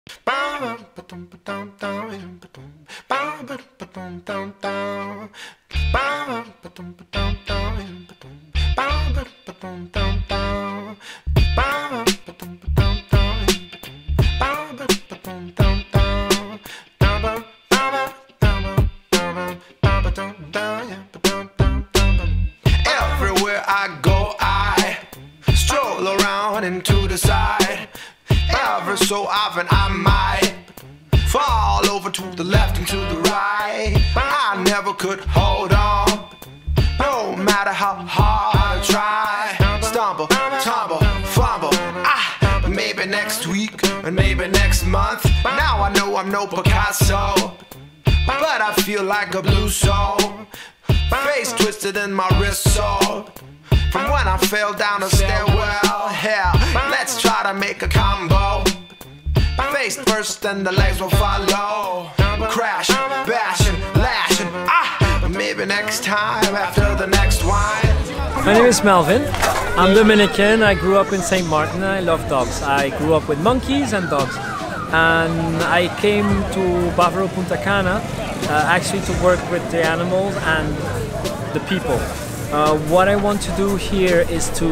Everywhere I go, I stroll around and to the side. Ever so often I might fall over to the left and to the right. I never could hold on, no matter how hard I try. Stumble, tumble, fumble. Maybe next week, and maybe next month. Now I know I'm no Picasso, but I feel like a blue soul. Face twisted in my wrist sore from when I fell down a stairwell. Hell, let's try to make a combo. Face first and the legs will follow. Crash, bashing, lashing. Maybe next time after the next wine. My name is Melvin. I'm Dominican. I grew up in St. Martin. I love dogs. I grew up with monkeys and dogs. And I came to Bávaro Punta Cana actually to work with the animals and the people. What I want to do here is to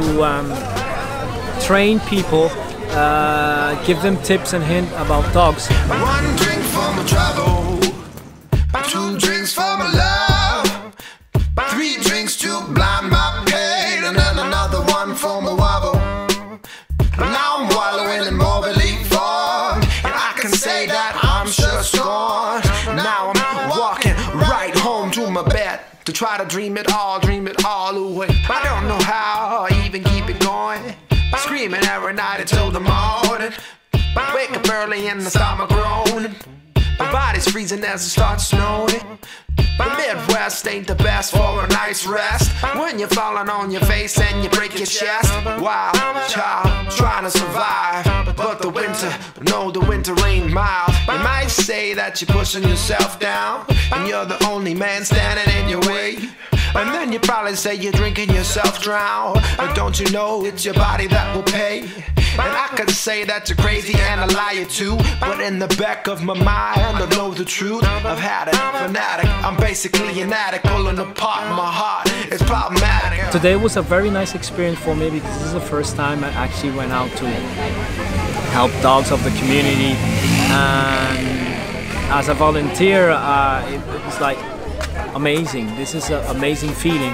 train people, give them tips and hints about dogs. One drink for my trouble, two drinks for my love, three drinks to blind my pain, and then another one for my wobble. Now I'm wallowing in more belief form, and I can say that I'm sure scorned. Now I'm walking right home to my bed to try to dream it all away. I don't know how I even keep it going, screaming every night until the morning. Wake up early and I start my groaning. My body's freezing as it starts snowing. The Midwest ain't the best for a nice rest when you're falling on your face and you break your chest. Wild child trying to survive, but the winter, no, the winter ain't mild. You might say that you're pushing yourself down and you're the only man standing in your way. And then you probably say you're drinking yourself drown. But don't you know it's your body that will pay? And I could say that you're crazy and a liar too, but in the back of my mind I know the truth. I've had it, fanatic, I'm basically an addict, pulling apart my heart, it's problematic. Today was a very nice experience for me because this is the first time I actually went out to help dogs of the community. And as a volunteer, it was like amazing. This is an amazing feeling.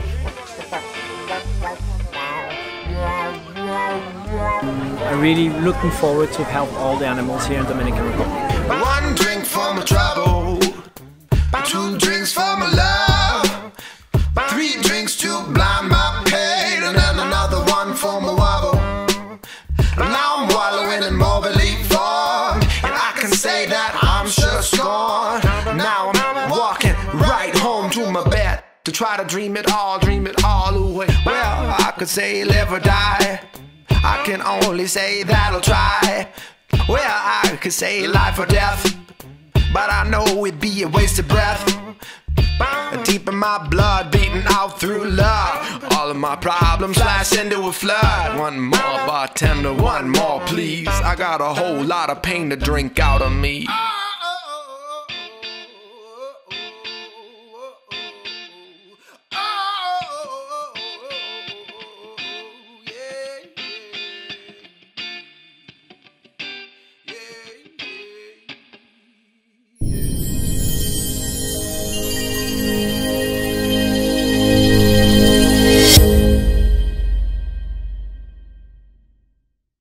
I'm really looking forward to help all the animals here in Dominican Republic. One drink for my trouble, two drinks for my love, three drinks to blind my pain, and then another one for my wobble. Now I'm wallowing in more belief form, and I can say that I'm sure scorned. Now I'm walking right home to my bed to try to dream it all away. Well, I could say live or die, I can only say that I'll try. Well, I could say life or death, but I know it'd be a waste of breath. Deep in my blood, beating out through love, all of my problems slice into a flood. One more bartender, one more please, I got a whole lot of pain to drink out of me.